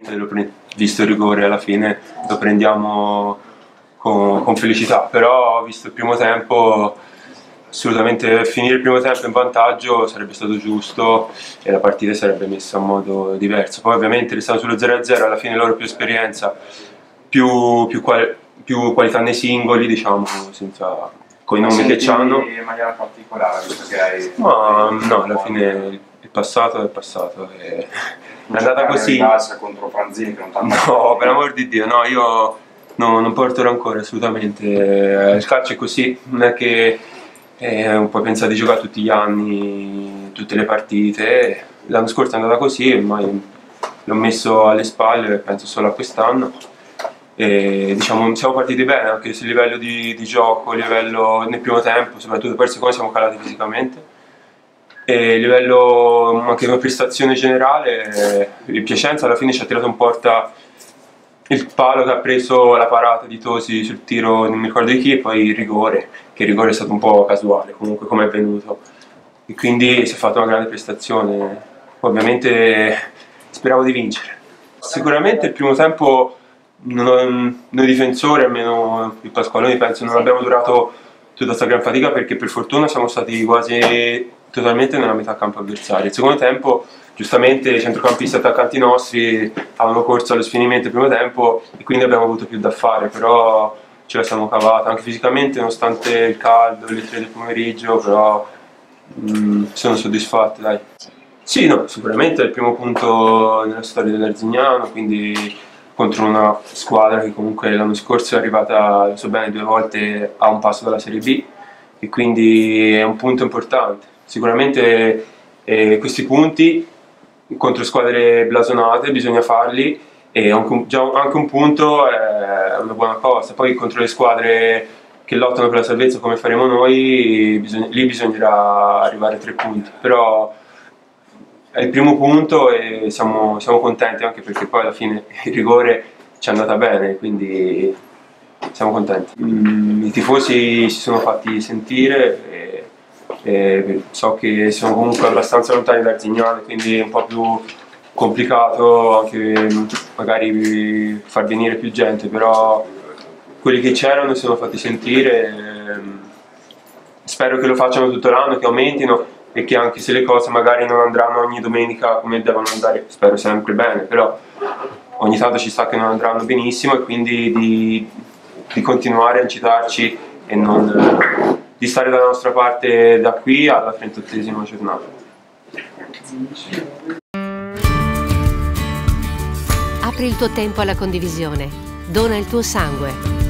Visto il rigore, alla fine lo prendiamo con felicità, però visto il primo tempo, assolutamente finire il primo tempo in vantaggio sarebbe stato giusto e la partita sarebbe messa in modo diverso. Poi ovviamente restando sullo 0-0, alla fine loro più esperienza, più qualità nei singoli, diciamo, senza con i nomi che c'hanno. In maniera particolare, perché ma no, alla fine il passato è passato. È andata così. Contro Franzini, che non tanto. No, per amor di Dio, no, io non porto rancore assolutamente. Il calcio è così, non è che puoi pensare di giocare tutti gli anni, tutte le partite. L'anno scorso è andata così, ormai l'ho messo alle spalle, penso solo a quest'anno. E diciamo siamo partiti bene anche sul livello di gioco, a livello nel primo tempo, soprattutto poi siccome siamo calati fisicamente. E a livello anche come prestazione generale, il Piacenza alla fine ci ha tirato in porta il palo che ha preso la parata di Tosi sul tiro, non mi ricordo di chi, e poi il rigore, che il rigore è stato un po' casuale comunque come è venuto, e quindi si è fatta una grande prestazione. Ovviamente speravo di vincere. Sicuramente il primo tempo noi difensori, almeno il Pasqualoni, penso non abbiamo durato tutta questa gran fatica, perché per fortuna siamo stati quasi totalmente nella metà campo avversaria. Il secondo tempo, giustamente, i centrocampisti attaccanti nostri avevano corso allo sfinimento il primo tempo e quindi abbiamo avuto più da fare, però ce la siamo cavata anche fisicamente, nonostante il caldo, le 3 del pomeriggio, però sono soddisfatto, dai. Sì, no, sicuramente è il primo punto nella storia dell'Arzignano, quindi contro una squadra che comunque l'anno scorso è arrivata, lo so bene, 2 volte a un passo dalla Serie B, e quindi è un punto importante. Sicuramente questi punti contro squadre blasonate bisogna farli, e già anche un punto è una buona cosa. Poi contro le squadre che lottano per la salvezza come faremo noi, lì bisognerà arrivare a 3 punti, però è il primo punto e siamo contenti, anche perché poi alla fine il rigore ci è andata bene, quindi siamo contenti. I tifosi si sono fatti sentire e so che sono comunque abbastanza lontani da Arzignano, quindi è un po' più complicato anche magari far venire più gente, però quelli che c'erano si sono fatti sentire. Spero che lo facciano tutto l'anno, che aumentino, e che anche se le cose magari non andranno ogni domenica come devono andare, spero sempre bene, però ogni tanto ci sta che non andranno benissimo, e quindi di continuare a incitarci e di stare dalla nostra parte da qui alla 38esima giornata. Apri il tuo tempo alla condivisione, dona il tuo sangue.